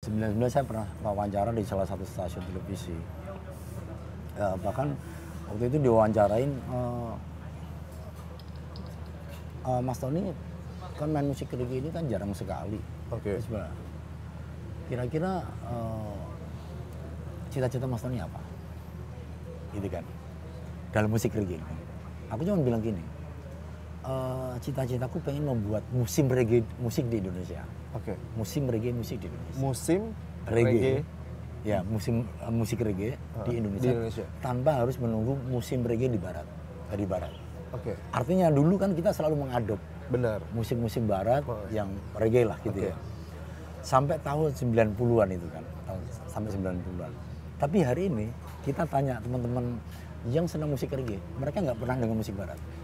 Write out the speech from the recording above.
99 saya pernah wawancara di salah satu stasiun televisi. Bahkan waktu itu diwawancarain, Mas Tony kan main musik reggae ini kan jarang sekali. Oke. Kira-kira cita-cita Mas Tony apa? Gitu kan. Dalam musik reggae. Aku cuma bilang gini, cita-citaku pengen membuat musim reggae musik di Indonesia. Oke. Musim reggae musik di Indonesia. Musim Reggae. Ya, musim musik reggae di Indonesia, tanpa harus menunggu musim reggae di barat, dari barat. Oke. Artinya dulu kan kita selalu mengadop Benar. musim-musim barat yang reggae lah gitu ya. Sampai tahun 90-an itu kan, sampai 90-an. Tapi hari ini kita tanya teman-teman yang senang musik reggae, mereka nggak pernah dengar musik barat.